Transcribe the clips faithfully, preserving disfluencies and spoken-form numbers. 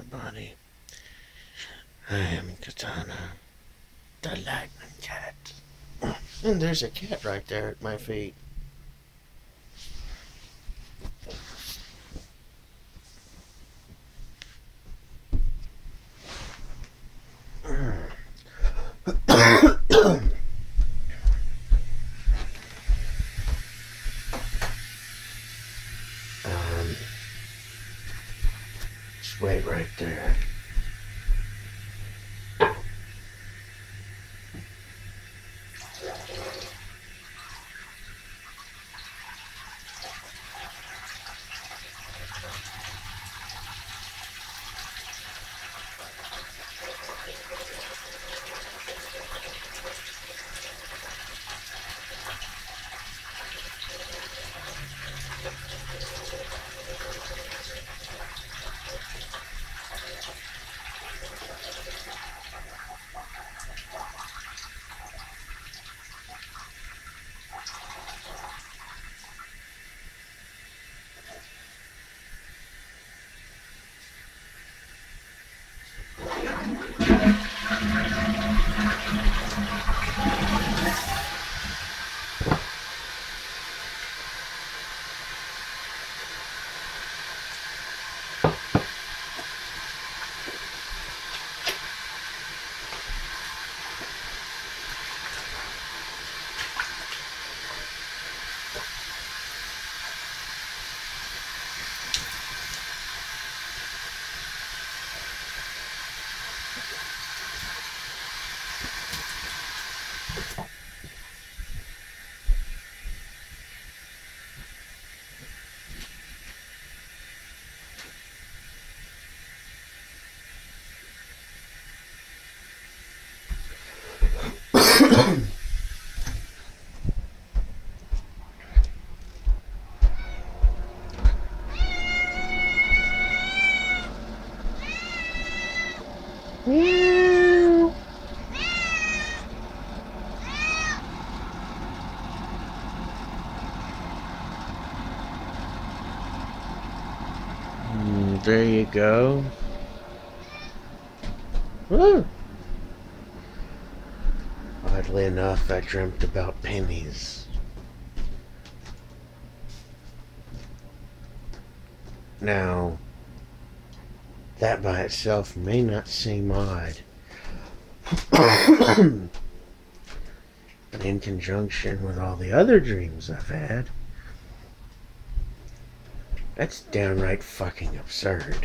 everybody. I am Katana, the lightning cat. And there's a cat right there at my feet. um, just wait right there. Meow. Mm, there you go. Woo. Oddly enough, I dreamt about pennies. Now, that by itself may not seem odd. But in conjunction with all the other dreams I've had, that's downright fucking absurd.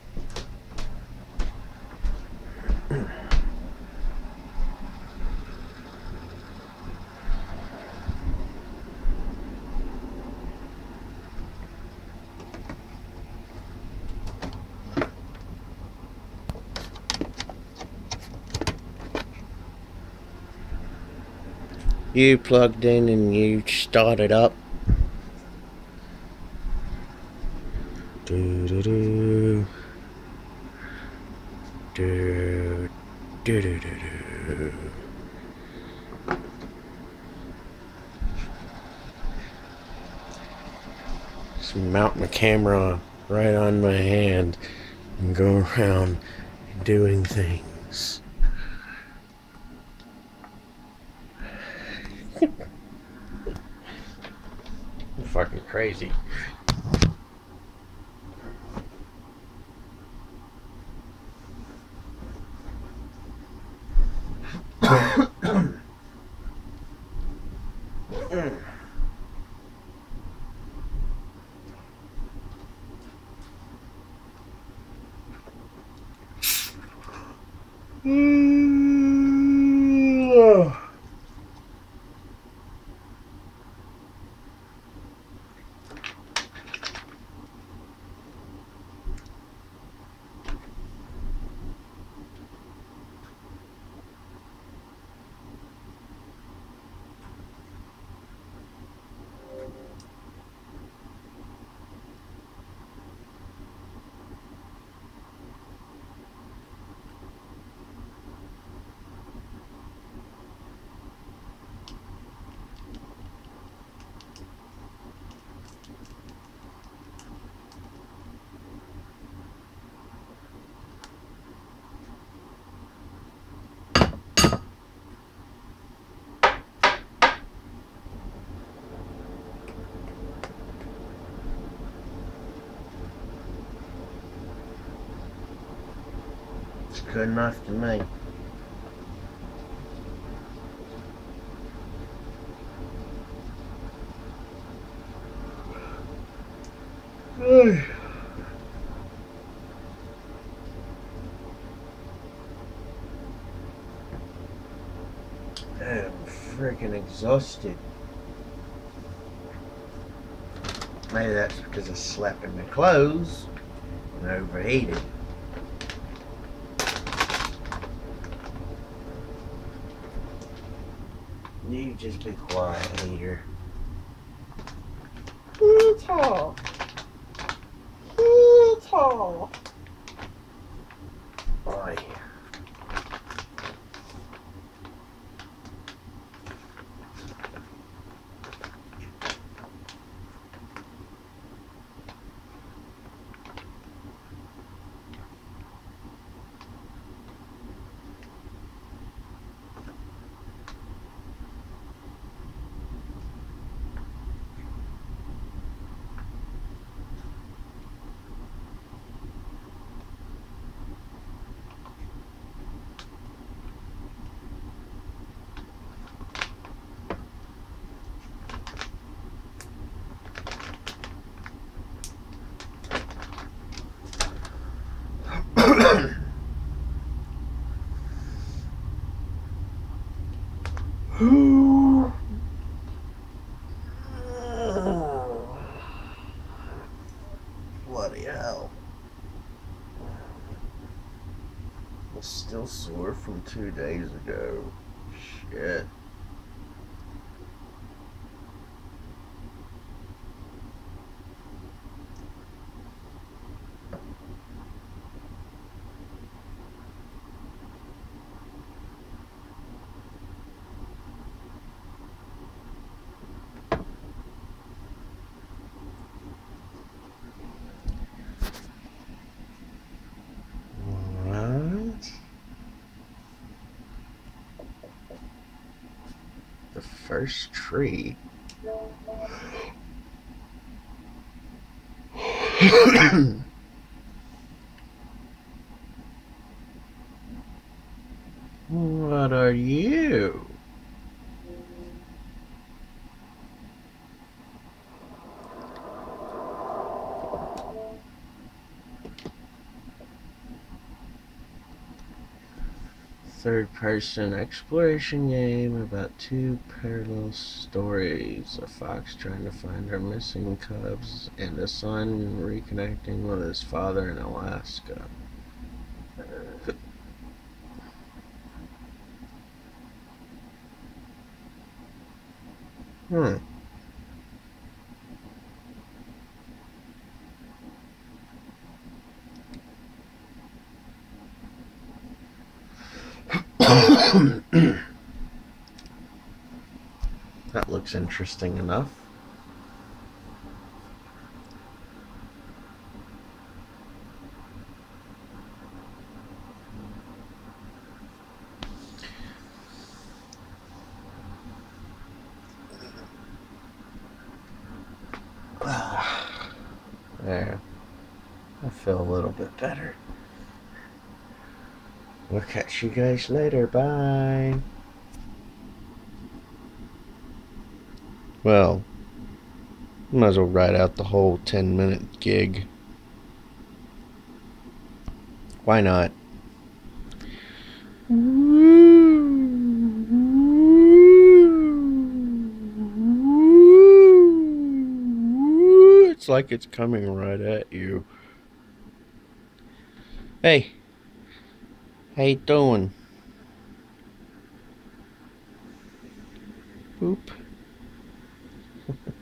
You plugged in and you started up. Do do do. Do do do do do. Just mount my camera right on my hand and go around doing things. Fucking crazy. good enough to me. I am freaking exhausted. Maybe that's because I slept in my clothes and overheated. You just be quiet, heater. Heater. Heater. Boy. Bloody hell. I'm still sore from two days ago. Shit. The first tree. What are you? Third-person exploration game about two parallel stories. A fox trying to find her missing cubs, and a son reconnecting with his father in Alaska. Hmm. That looks interesting enough. There. I feel a little bit better. We'll catch you guys later. Bye. Well, might as well write out the whole ten minute gig. Why not? It's like it's coming right at you. Hey, how you doing? Boop.